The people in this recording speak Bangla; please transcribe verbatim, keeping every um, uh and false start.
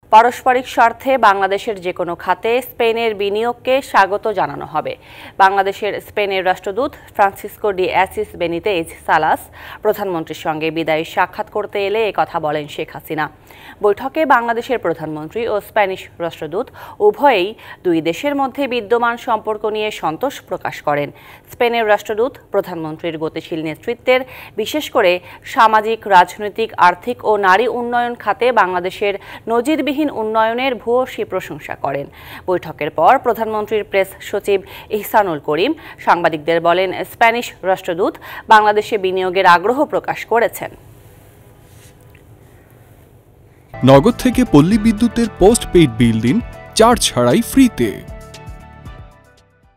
পারস্পরিক স্বার্থে বাংলাদেশের যে কোনো খাতে স্পেনের বিনিয়োগকে স্বাগত জানানো হবে। বাংলাদেশের স্পেনের রাষ্ট্রদূত Francisco de Asis Benitez Salas প্রধানমন্ত্রীর সঙ্গে বিদায়ী সাক্ষাৎ করতে এলে একথা বলেন শেখ হাসিনা। বৈঠকে বাংলাদেশের প্রধানমন্ত্রী ও স্প্যানিশ রাষ্ট্রদূত উভয়েই দুই দেশের মধ্যে বিদ্যমান সম্পর্ক নিয়ে সন্তোষ প্রকাশ করেন। স্পেনের রাষ্ট্রদূত প্রধানমন্ত্রীর গতিশীল নেতৃত্বের, বিশেষ করে সামাজিক, রাজনৈতিক, আর্থিক ও নারী উন্নয়ন খাতে বাংলাদেশের নজিরবিহীন উন্নয়নের ভূয়সী প্রশংসা করেন। বৈঠকের পর প্রধানমন্ত্রীর প্রেস সচিব ইহসানুল করিম সাংবাদিকদের বলেন, স্প্যানিশ রাষ্ট্রদূত বাংলাদেশে বিনিয়োগের আগ্রহ প্রকাশ করেছেন। নগদ থেকে পল্লী বিদ্যুতের পোস্ট পেইড বিল দিন চার্জ ছাড়াই ফ্রিতে।